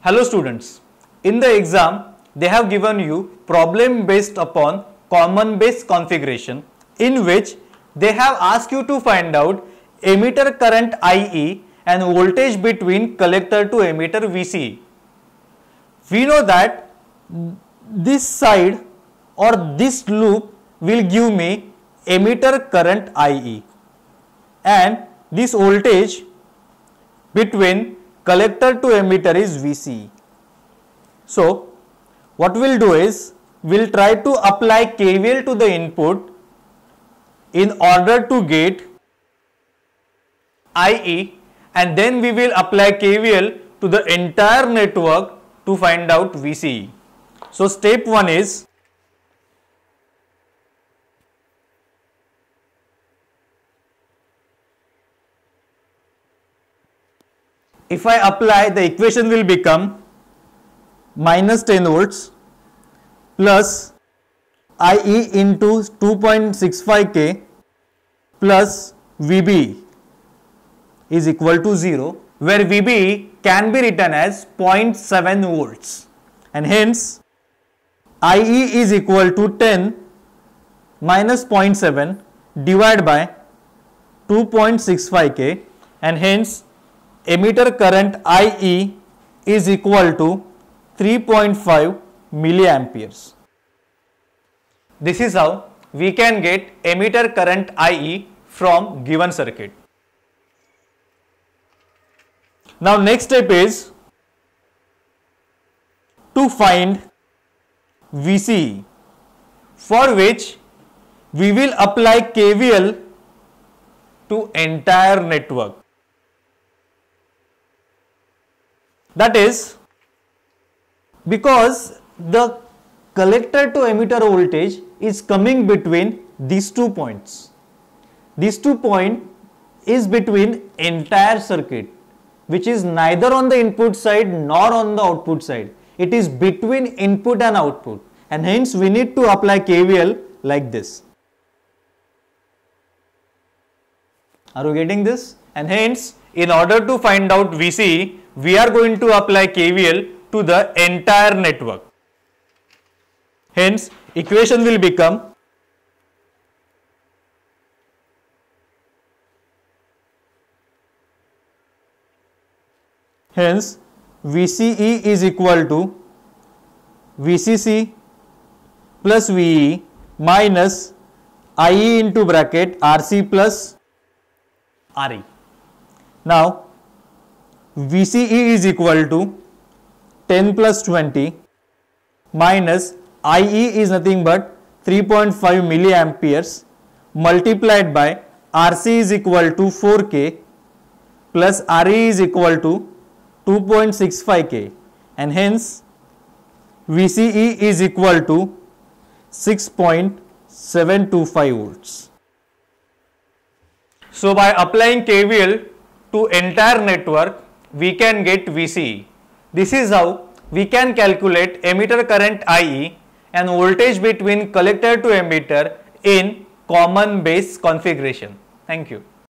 Hello students, in the exam they have given you problem based upon common base configuration, in which they have asked you to find out emitter current IE and voltage between collector to emitter VCE. We know that this side or this loop will give me emitter current IE and this voltage between collector to emitter is VCE. So what we'll do is we'll try to apply KVL to the input in order to get IE, and then we will apply KVL to the entire network to find out VCE. So step 1 is if I apply, the equation will become minus 10 volts plus IE into 2.65K plus VB is equal to 0, where VB can be written as 0.7 volts, and hence IE is equal to 10 minus 0.7 divided by 2.65K, and hence emitter current IE is equal to 3.5 milliamperes. This is how we can get emitter current IE from given circuit. Now next step is to find VCE, for which we will apply KVL to entire network. That is, because the collector to emitter voltage is coming between these 2 points. These 2 points is between entire circuit, which is neither on the input side nor on the output side. It is between input and output, and hence we need to apply KVL like this. Are you getting this? And hence, in order to find out VCE, we are going to apply KVL to the entire network. Hence, equation will become VCE is equal to VCC plus VE minus IE into bracket RC plus RE. Now VCE is equal to 10 plus 20 minus IE is nothing but 3.5 milliamperes multiplied by RC is equal to 4K plus RE is equal to 2.65K, and hence VCE is equal to 6.725 volts. So by applying KVL to entire network, we can get VCE. This is how we can calculate emitter current IE and voltage between collector to emitter in common base configuration. Thank you.